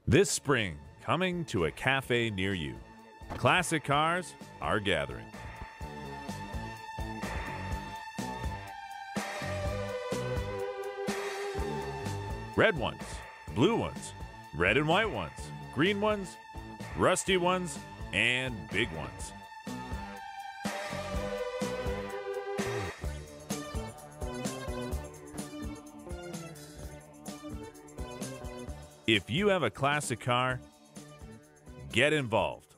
This spring, coming to a cafe near you. Classic cars are gathering. Red ones, blue ones, red and white ones, green ones, rusty ones, and big ones. If you have a classic car, get involved.